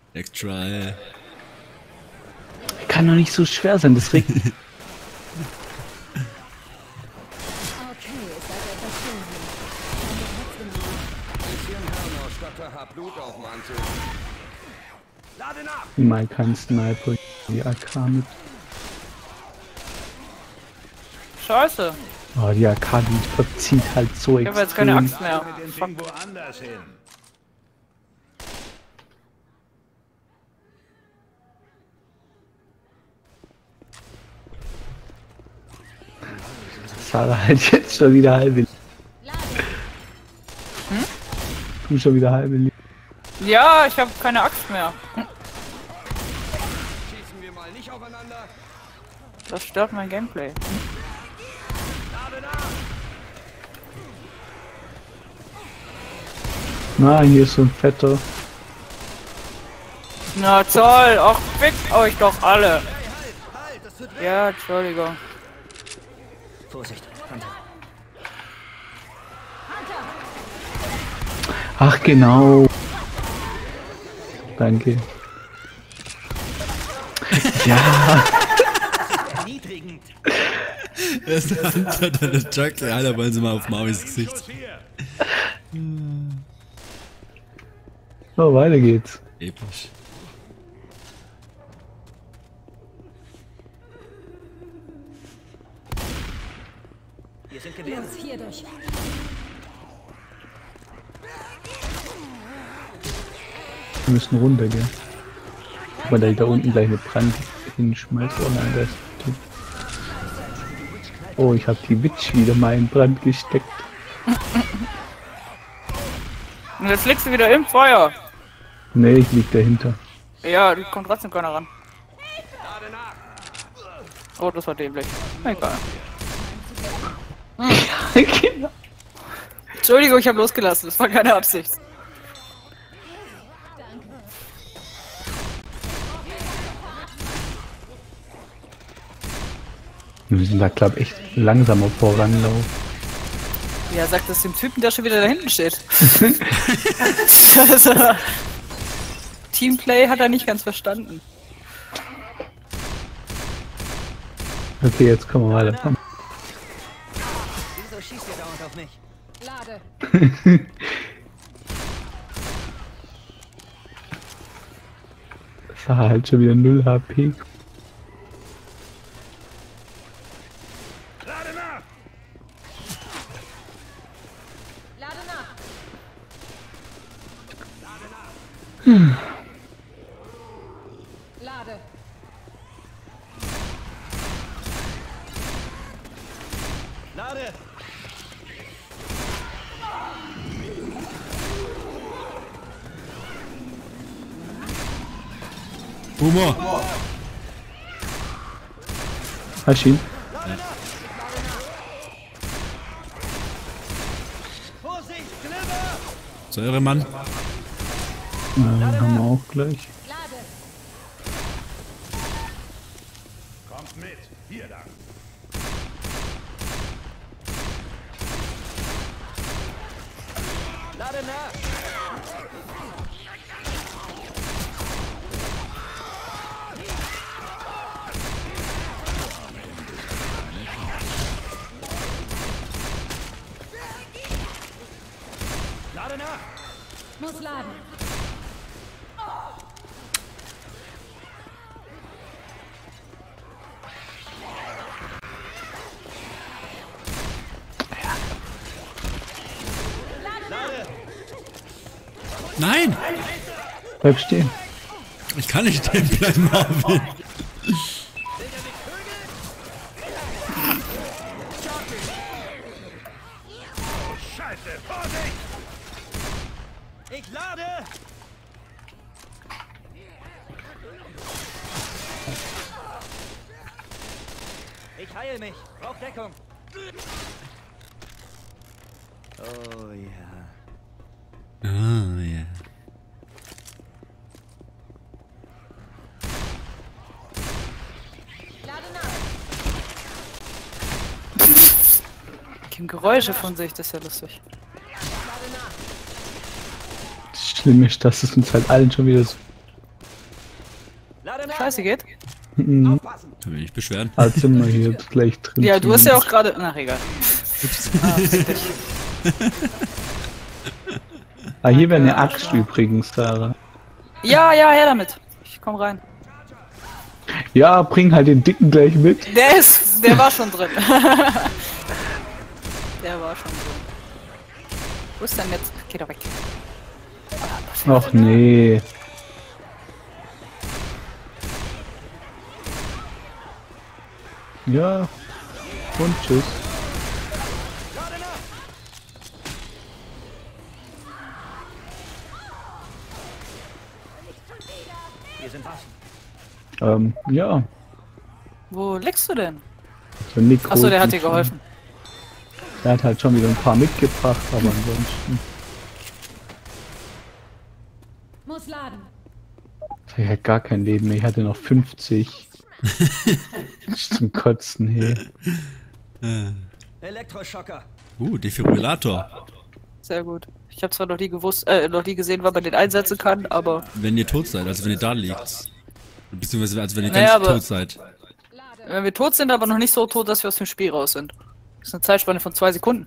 Extra. Kann doch nicht so schwer sein, das regt. Okay, es seid etwas schön hier. Blut auf dem Anzug. Lade nach! Mal kein Sniper, die AK mit. Scheiße. Oh, die AK, die verzieht halt so Ich habe jetzt keine extrem. Axt mehr. Mit den Fuck. Ding woanders hin. Sarah halt jetzt schon wieder halbe. Du schon wieder halbe. Ja, ich habe keine Axt mehr. Schießen wir mal nicht aufeinander. Das stört mein Gameplay. Lade nach! Na, hier ist so ein fetter. Na toll, ach fickt euch doch alle. Halt, das tut weh! Ja, Entschuldigung. Vorsicht, Hunter. Ach genau. Danke. Ja. Erniedrigend. Das hat eine Jockey, Alter, wollen sie mal auf Mauis Gesicht. Los hier! So, weiter geht's. Episch. Wir sind gewehrt. Los, hier durch. Wir müssen runter, gell? Weil der da unten gleich mit Brand hinschmeißt. Oh nein, der ist tot. Oh, ich hab die Witch wieder mal in Brand gesteckt. Und jetzt liegst du wieder im Feuer. Nee, ich lieg dahinter. Ja, du kommt trotzdem keiner ran. Lade nach! Oh, das war dämlich. Egal. Genau. Entschuldigung, ich habe losgelassen. Das war keine Absicht. Wir müssen da, glaub ich, echt langsamer voranlaufen. Ja, sagt das dem Typen, der schon wieder da hinten steht. Also, Teamplay hat er nicht ganz verstanden. Okay, jetzt kommen wir weiter. Komm. Wieso schießt ihr dauernd auf mich? Lade. Das war halt schon wieder 0 HP. Lade nach! Lade nach. Lade. Lade! Humor! Hast du ihn? Vorsicht, Glimmer! Säuremann. Haben wir auch gleich. Lade. Kommt mit, hier lang. Lade nach! Lade nach! Muss laden. Lade! Nein! Bleib stehen. Ich kann nicht stehen bleiben, Marvin. Scheiße, Vorsicht! Ich lade! Ich heil mich. Brauch Deckung. Oh ja. Oh, ja. Lade nach. Die Geräusche von sich, das ist ja lustig. Das Schlimme ist, dass es uns halt allen schon wieder so scheiße geht. Mhm. Kann mich nicht beschweren. Ah, sind wir hier jetzt gleich drin. Ja, du hast ja auch gerade. Ach, egal. Ah, hier wäre eine Axt übrigens, Sarah. Ja, ja, her damit. Ich komm rein. Ja, bring halt den Dicken gleich mit. Der war schon drin. Der war schon drin. Wo ist denn jetzt? Geh doch weg. Ach nee. Ja. Und tschüss. Wir sind Waffen. Ja. Wo legst du denn? So Nick Achso, der holt hat dir mich schon. geholfen. Der hat halt schon wieder ein paar mitgebracht, aber ansonsten. Muss laden. Ich hatte gar kein Leben mehr. Ich hatte noch 50. Zum Kotzen, hey. Elektroschocker. Defibrillator. Sehr gut. Ich habe zwar noch nie gewusst, noch nie gesehen, wann man den einsetzen kann, aber. Wenn ihr tot seid, also wenn ihr da liegt. Beziehungsweise als wenn ihr Naja, ganz aber- tot seid. Wenn wir tot sind, aber noch nicht so tot, dass wir aus dem Spiel raus sind. Das ist eine Zeitspanne von 2 Sekunden.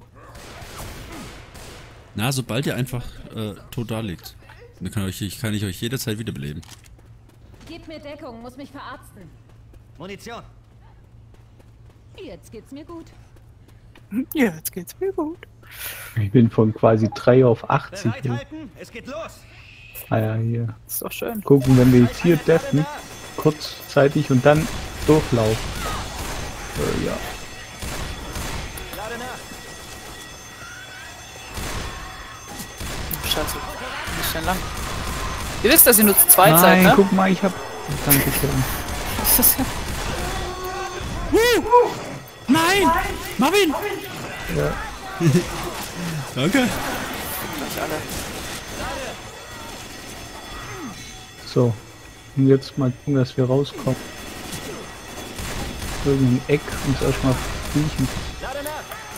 Na, sobald ihr einfach tot da liegt. Dann kann ich euch jederzeit wiederbeleben. Gib mir Deckung, muss mich verarzten. Munition. Jetzt geht's mir gut. Ja, jetzt geht's mir gut. Ich bin von quasi 3 auf 80. Hier. Bereithalten. Es geht los. Ah ja, hier. Ist doch schön. Gucken, wenn wir jetzt hier deffen, kurzzeitig und dann durchlaufen. Ja. Lade nach. Scheiße. Nicht schnell lang. Ihr wisst, dass ihr nur zu zweit seid, Nein, ne? guck mal, ich hab... Danke schön. Nein! Marvin! Ja. Danke. So. Und jetzt mal gucken, dass wir rauskommen. Irgendein Eck uns erstmal riechen. Lade nach.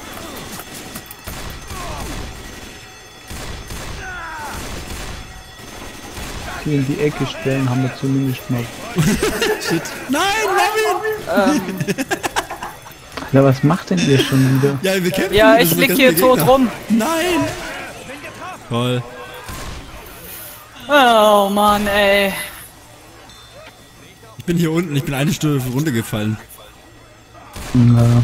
Hier in die Ecke stellen, haben wir zumindest mal... Shit. Nein, Marvin! Ja, was macht denn ihr schon wieder? Ja, wir kämpfen. Ja, das ich sind lieg ganz hier viele tot Gegner. rum. Nein! Toll. Oh Mann, ey. Ich bin hier unten, ich bin eine Stunde runtergefallen. Na.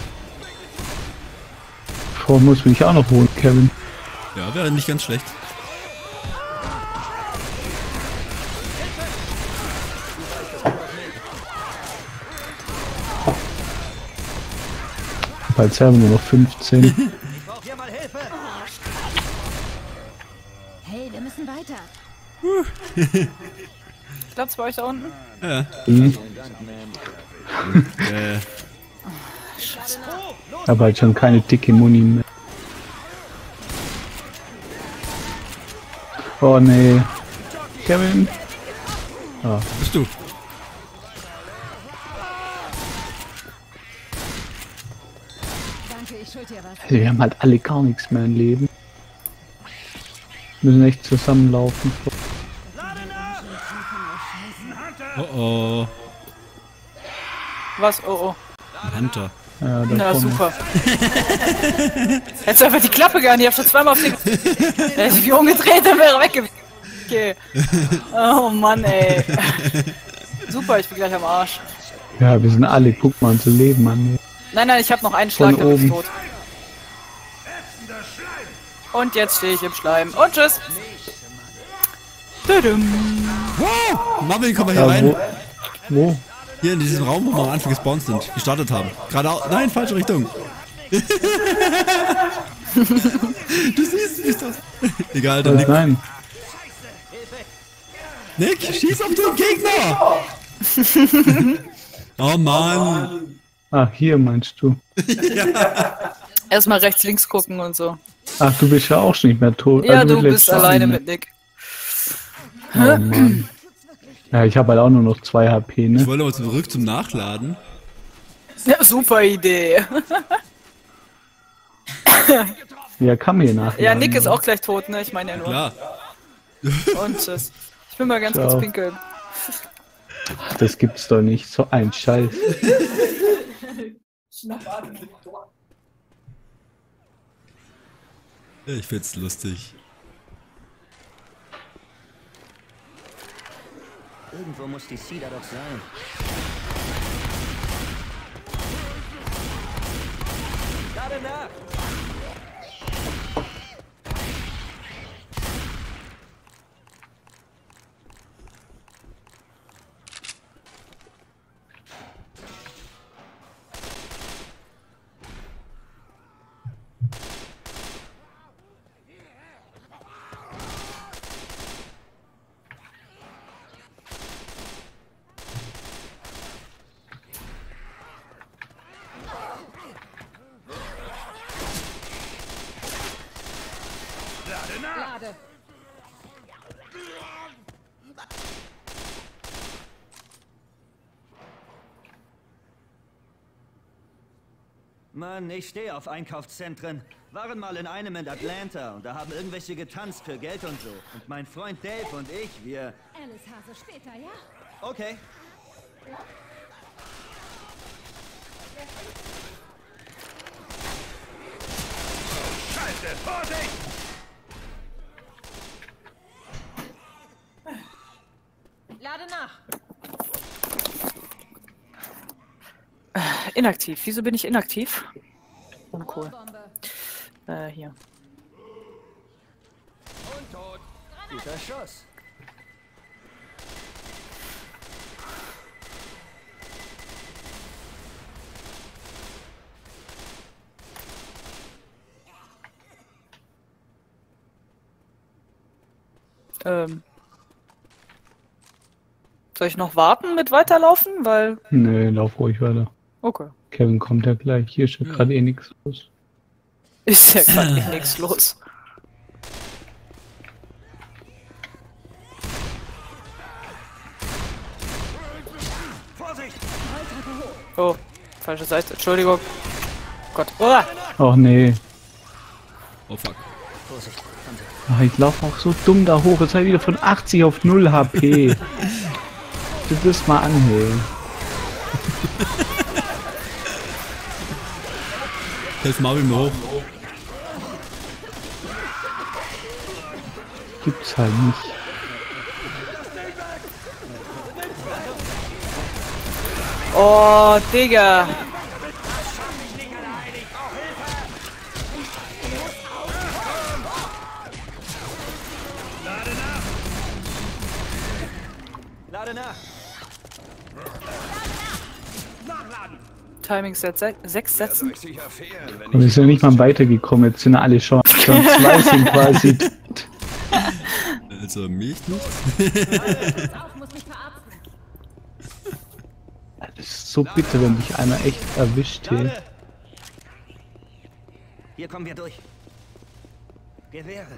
Vor muss mich auch noch holen, Kevin. Ja, wäre nicht ganz schlecht. Bald haben wir nur noch 15. Ich brauche hier mal Hilfe. Hey, wir müssen weiter. Ich glaub's bei euch da unten. Ja. Mhm. Aber halt schon keine dicke Muni mehr. Oh nee. Kevin. Ah, Bist du? Danke, ich schuld dir was. also wir haben halt alle gar nichts mehr im Leben. Müssen echt zusammenlaufen. Oh oh. Was? Oh, oh. Ein Hunter. Ja, da Na, vorne. super. Hättest du einfach die Klappe gehabt, ich hab schon zweimal auf den... Der ist wie umgedreht, dann wäre er wegge... Okay. Oh Mann, ey. Super, ich bin gleich am Arsch. Ja, wir sind alle, guck mal, unser Leben an. Nein, nein, ich hab noch einen Schlag, Von dann bin ich oben. tot. Und jetzt stehe ich im Schleim. Und tschüss. Tudum. Wow! Marvin, komm mal hier Ja, rein. wo? Hier in diesem Raum, wo wir am Anfang gespawnt sind, gestartet haben. Geradeaus. Nein, falsche Richtung. Du siehst das. Egal, dann Nein. Nick, schieß auf den Gegner! Oh Mann! Ah, hier meinst du. Erstmal rechts, links gucken und so. Ach, du bist ja auch schon nicht mehr tot. Ja, Also du mit bist letzter alleine Runde. mit Nick. Oh Mann. Ja, ich habe halt auch nur noch 2 HP, Ich ne? wollte aber zurück zum Nachladen. Ja, super Idee. Ja, kann mir nachladen. Ja, Nick ist auch gleich tot, ne? Ich meine ja nur. Klar. Und tschüss. Ich will mal ganz Ciao. kurz pinkeln. Ach, das gibt's doch nicht. So ein Scheiß. Ich find's lustig. Irgendwo muss die Cedar doch sein. Lade nach! Lade. Mann, ich stehe auf Einkaufszentren. Waren mal in einem in Atlanta und da haben irgendwelche getanzt für Geld und so. Und mein Freund Dave und ich, wir... Alice Hase später, ja? Okay. Scheiße, Vorsicht! Lade nach. Inaktiv. Wieso bin ich inaktiv? Uncool. Bombe. Hier. Und tot. Guter Schuss. Soll ich noch warten mit weiterlaufen? Weil. Nee, lauf ruhig weiter. Okay. Kevin kommt ja gleich. Hier ist ja gerade eh nichts los. Ist ja gerade nichts los. Vorsicht! Oh, falsche Seite. Entschuldigung. Gott. Oh! Ach nee. Oh fuck. Vorsicht, Tante. Ach, ich laufe auch so dumm da hoch. Jetzt habe ich wieder von 80 auf 0 HP. Du wirst mal anhören. Hilf Marvin mir hoch. Gibt's halt nicht. Oh, Digga. Lade nach! Timing Set 6 setzen. Und ist ja nicht mal weitergekommen. Jetzt sind alle schon zwei sind quasi. Also mich nicht. Auf, muss mich verarzten. Das ist so bitter, wenn dich einer echt erwischt hier. Lade! Hier kommen wir durch. Gewehre.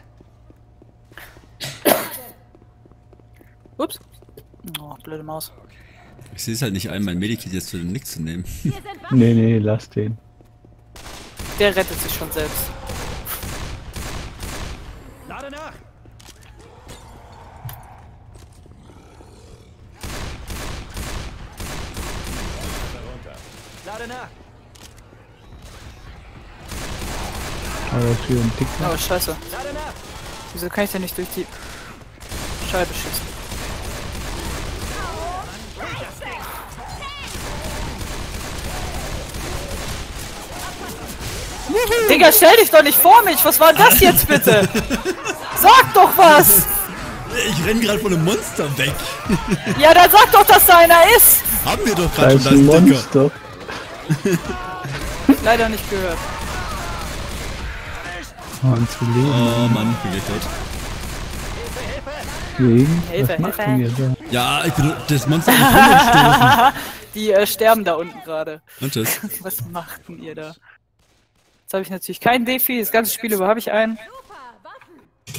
Ups. Oh, blöde Maus. Ich sehe es halt nicht ein, mein Medikit jetzt für den Nick zu nehmen. Wir sind wach. Nee, lass den. Der rettet sich schon selbst. Lade nach! Lade nach! Aber für den Dicker. Oh, scheiße. Lade nach! Wieso kann ich denn nicht durch die Scheibe schießen? Digga, stell dich doch nicht vor mich! Was war das jetzt bitte? Sag doch was! Ich renn gerade von einem Monster weg. Ja, dann sag doch, dass da einer ist! Haben wir doch Da gerade ist schon ein das Dicker. Monster. Leider nicht gehört. Oh, und zu leben. Oh Mann, bin ich tot. Wegen? Hilfe, Was macht Hilfe. denn ihr da? Ja, ich bin das Monster nicht Die sterben da unten gerade. Und tschüss. Was macht denn ihr da? Jetzt habe ich natürlich keinen Defi, das ganze Spiel über habe ich einen. Super, Waffen.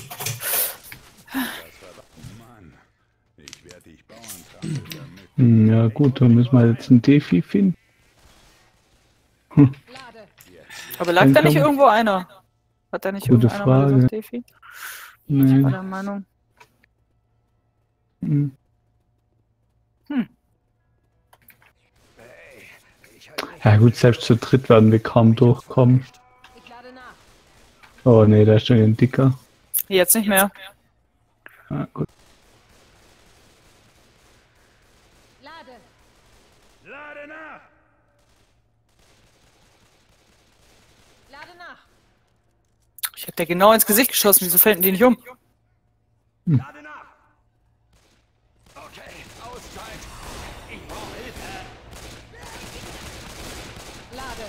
Ja gut, dann müssen wir jetzt ein Defi finden. Lade. Aber lag Dann da nicht kann- irgendwo einer? Hat da nicht Gute irgendwo einer mal Frage. gesagt, Defi? Ich war Nee. der Meinung. Hm. Ja gut, selbst zu dritt werden wir kaum durchkommen. Ich lade nach. Oh nee, da ist schon ein dicker. Jetzt nicht mehr. Ah, gut. Lade. Lade nach! Lade nach. Ich hab dir genau ins Gesicht geschossen, wieso fällt denn die nicht um? Lade nach! Okay, Auszeit. Ich brauche Hilfe. Lade.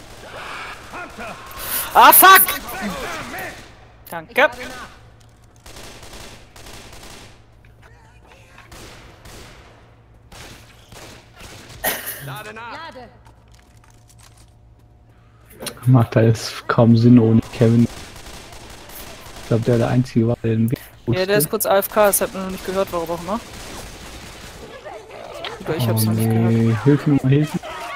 Ah, fuck! Danke. Lade nach. Lade nach! Lade. Macht alles kaum Sinn ohne Kevin. Ich glaube, der Einzige war, der den Weg Ja, der ist wusste. kurz AFK, das hat man noch nicht gehört, warum auch immer. Oder ich hab's Oh noch nicht gehört. nee, hilf mir mal, hilf mir.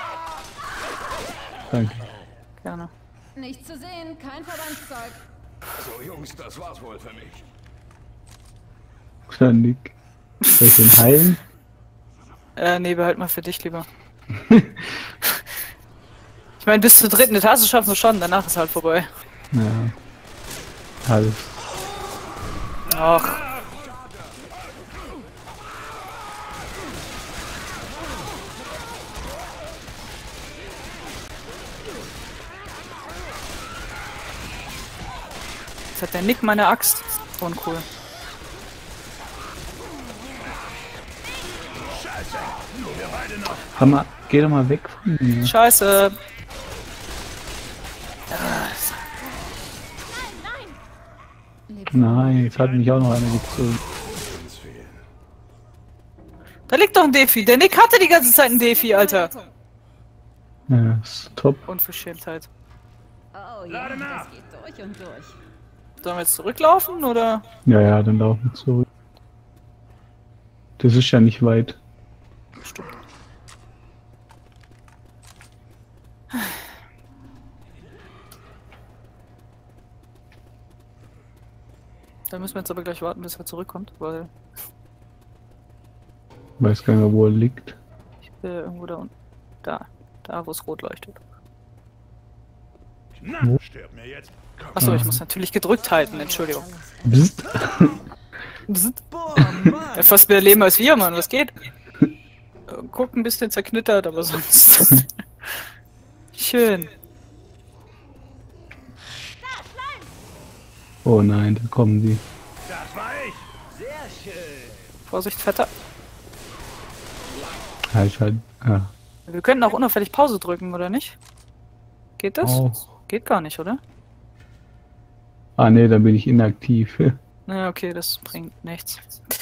Danke. Gerne. Nicht zu sehen, kein Verbandszeug. So, Jungs, das war's wohl für mich. Ständig. Soll ich den heilen? Nee, behalt mal für dich lieber. Ich meine, bis zur dritten Etage schaffen wir schon, danach ist halt vorbei. Ja. Alles. Ach. Jetzt hat der Nick meine Axt. Uncool. Hammer, geh doch mal weg von mir. Scheiße. Nein, jetzt hat mich auch noch einer gezogen. Da liegt doch ein Defi. Der Nick hatte die ganze Zeit ein Defi, Alter. Ja, ist top. Unverschämtheit. Oh ja, das geht durch und durch. Sollen wir jetzt zurücklaufen, oder? Ja, ja, dann laufen wir zurück. Das ist ja nicht weit. Stimmt. Da müssen wir jetzt aber gleich warten, bis er zurückkommt, weil Weiß gar nicht mehr, wo er liegt. ich bin irgendwo da unten. Da wo es rot leuchtet. Na, stirb mir jetzt. Komm, Achso, ich muss natürlich gedrückt halten, Entschuldigung. Bist? Boah, Mann! Er hat fast mehr Leben als wir, Mann, was geht? Guck ein bisschen zerknittert, aber sonst. Schön. Oh nein, da kommen die. das war ich. Sehr schön! Vorsicht, Vetter. Halt. Ja. Wir könnten auch unauffällig Pause drücken, oder nicht? Geht das? Auch. Geht gar nicht, oder? Ah nee, dann bin ich inaktiv. Na, okay, das bringt nichts.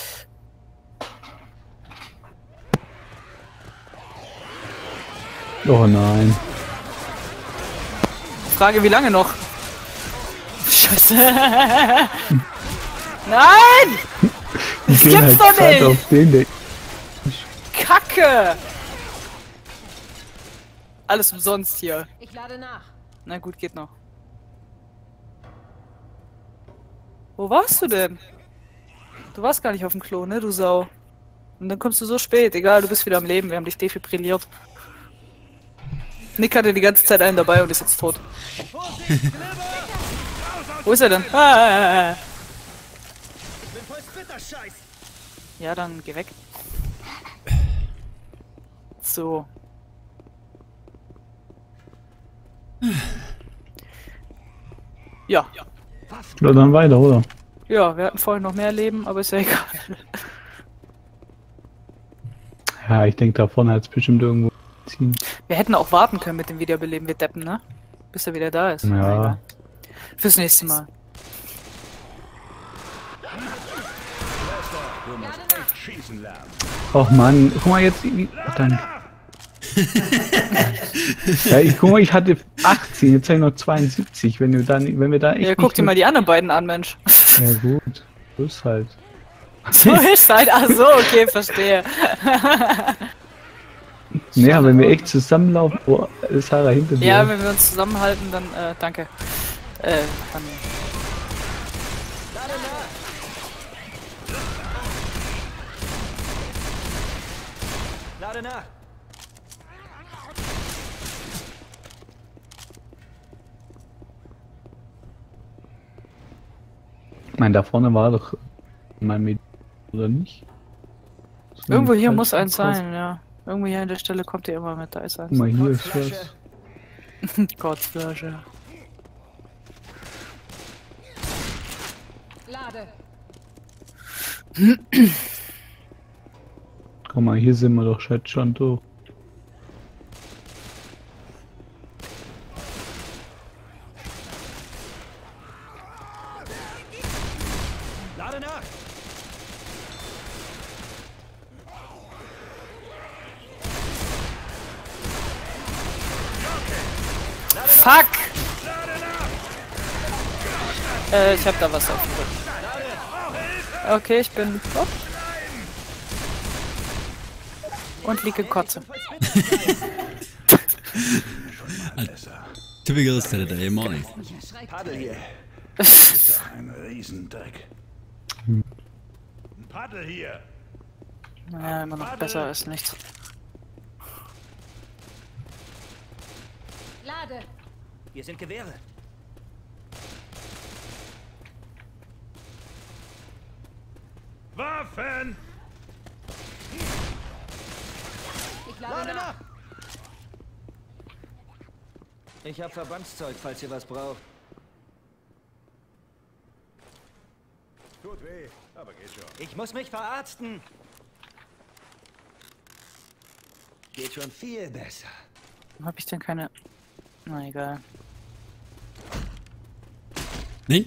Oh nein. Frage, wie lange noch? Scheiße. Nein! Das Geh gibt's doch grad nicht! auf den, der Kacke! Alles umsonst hier. Ich lade nach. Na gut, geht noch. Wo warst du denn? Du warst gar nicht auf dem Klo, ne, du Sau. Und dann kommst du so spät. Egal, du bist wieder am Leben. Wir haben dich defibrilliert. Nick hatte die ganze Zeit einen dabei und ist jetzt tot. Wo ist er denn? Ah. Ich bin voll Splitter-Scheiß! Ja, dann geh weg. So. Ja. oder dann weiter, oder? Ja, wir hatten vorhin noch mehr Leben, aber ist ja egal. Ja, ich denke, da vorne hat es bestimmt irgendwo ziehen. Wir hätten auch warten können mit dem Wiederbeleben, wir Deppen, ne? Bis er wieder da ist. Na, Ja. egal. Fürs nächste Mal. Du musst echt schießen lernen. Och Mann, guck mal jetzt, wie, dann. Ja, guck mal, ich hatte 18, jetzt habe ich noch 72, wenn wir da echt Ja, guck nicht dir mal die anderen beiden an, Mensch. Ja gut, so ist halt. So ist halt, ach so, okay, verstehe. Naja, wenn wir echt zusammenlaufen, oh, ist Sarah hinter dir. Ja, wenn wir uns zusammenhalten, dann, danke. Dann, Lade nach! Nein, da vorne war doch mein Med oder nicht? Irgendwo hier muss eins sein, ja. Irgendwo hier an der Stelle kommt ihr immer mit, da ist Guck eins. mal, hier ist was. Kotzflasche. Lade. Guck mal, hier sind wir doch schon durch. Lade nach! Fuck! Ich hab da was auf dem Rücken. Okay, ich bin top. Und liege Kotze. Typical Saturday morning. Paddel hier. Ein Riesendreck. Ein Paddel hier. Naja, immer noch besser als nichts. Lade. Hier sind Gewehre. Waffen! Ich lade Lade nach. nach! Ich hab Verbandszeug, falls ihr was braucht. Tut weh, aber geht schon. Ich muss mich verarzten. Geht schon viel besser. Warum hab ich denn keine... Na egal. Nein?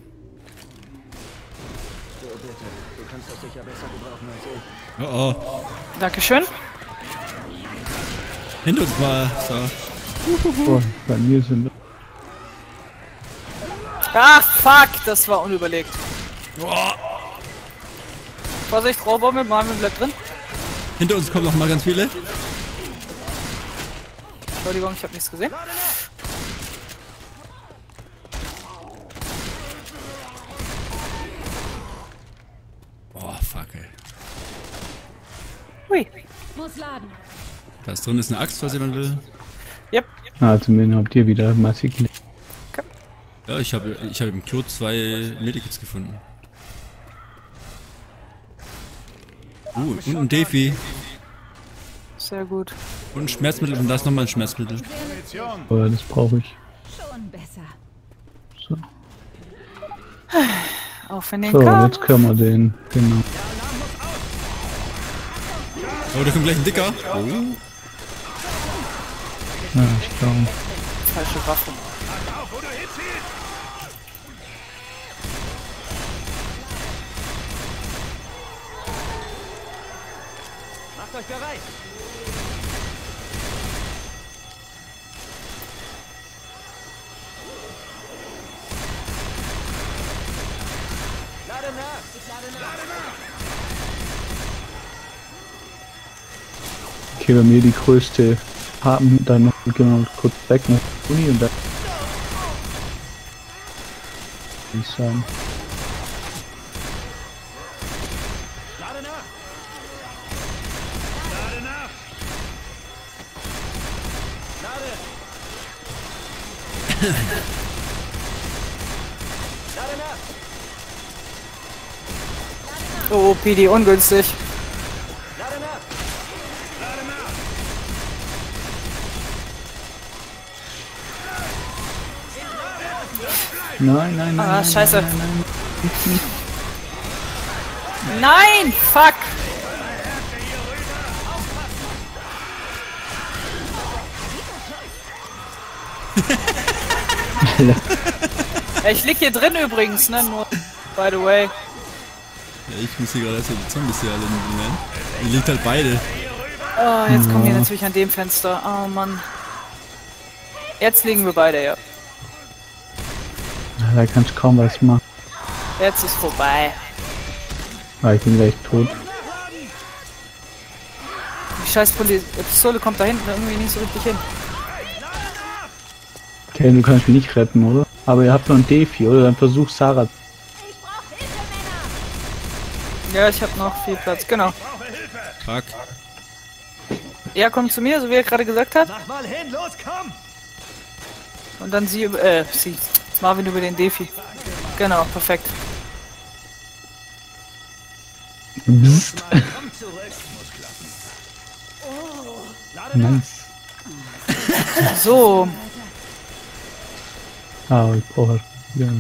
So, bitte. Du kannst das sicher besser gebrauchen als ich. Oh oh. Dankeschön. Hinter uns war. So. Oh, bei mir sind Ach, fuck! Das war unüberlegt. Vorsicht, Rohrbombe, Marvin bleibt drin. Hinter uns kommen noch mal ganz viele. Entschuldigung, ich habe nichts gesehen. Oh, fuck, ey. Hui. Muss laden. Da ist drin ist eine Axt, was jemand will. Yep. zumindest habt ihr wieder massig. Ja, ich habe im Klo 2 Medikits gefunden. Und ein Defi. Sehr gut. Und ein Schmerzmittel und da ist nochmal ein Schmerzmittel. Munition! Aber das brauche ich. Schon besser. So, Auf in den so Kahn. jetzt können wir den. Genau. Oh, da kommt gleich ein Dicker. Oh. Ja, ich glaube. Falsche Waffe. Auf, wo du hinziehst! Macht euch bereit! Lade nach! Ich lade nach! Okay, bei mir die größte haben, dann noch genau kurz weg nach Uni und dann. Würde ich sagen. Lade nach! Lade nach! Lade! Lade nach! Oh, PD, ungünstig. Lade nach! Lade nach! Nein, nein, nein. Ah, nein, scheiße. Nein, nein, nein. Nein, fuck. Ich lieg hier drin übrigens, ne? Nur, by the way. Ja, ich muss hier gerade erst mal die Zombies hier alle nehmen. Die liegt halt beide. Oh, jetzt kommen die natürlich an dem Fenster. Oh Mann. Jetzt liegen wir beide, ja. Da kannst du kaum was machen. Jetzt ist vorbei. Ah, ich bin gleich tot. Die scheiß Pistole kommt da hinten irgendwie nicht so richtig hin. Okay, du kannst mich nicht retten, oder? Aber ihr habt noch ein Defi, oder? Dann versuch Sarah. Ich brauche Hilfe, Männer. Ja, ich habe noch viel Platz, genau. Fuck. Er kommt zu mir, so wie er gerade gesagt hat. Mach mal hin, los, komm! Und dann sie, Marvin über den Defi. Genau, perfekt. Bzzt. Komm zurück. Nice. So. Ah, ich brauche wieder.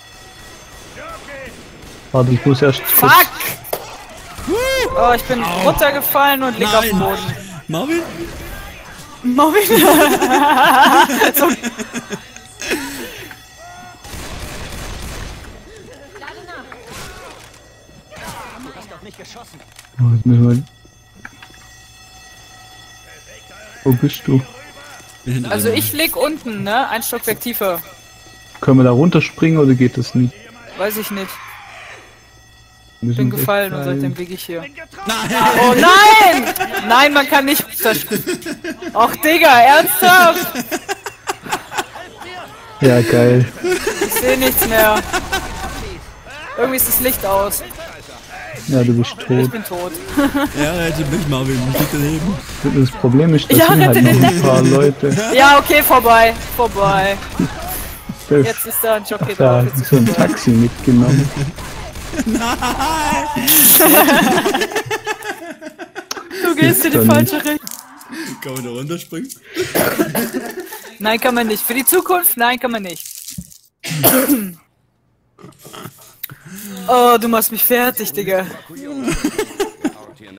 Warte, ich muss erst. Fuck! Oh, ich bin runtergefallen und lieg auf dem Boden. Marvin? Marvin! So. Du hast doch nicht geschossen. Oh, jetzt müssen wir. Wo bist du? Bin hinter Also einem. ich lieg unten, ne? Ein Stockwerk tiefer. Können wir da runterspringen oder geht das nicht? Weiß ich nicht. Müssen Bin wir gefallen und echt seitdem lieg ich hier. Nein! Oh nein! Nein, man kann nicht runterspringen. Och Digga, ernsthaft? Ja, geil. Ich sehe nichts mehr. Irgendwie ist das Licht aus. Ja, du bist Ich tot. bin tot. Ja, rette mich, Marvin. Ich bin daneben. Das Problem ist, dass Ja, sind halt rette noch den ein paar Leute. Ja, okay, vorbei. Vorbei. Das, Jetzt ist da ein Jockey da drauf. Jetzt ist so ein vorbei. Taxi mitgenommen. Du gehst in die Dann falsche Richtung. Kann man da runterspringen? Nein, kann man nicht. Für die Zukunft? Nein, kann man nicht. Oh, du machst mich fertig, Digga.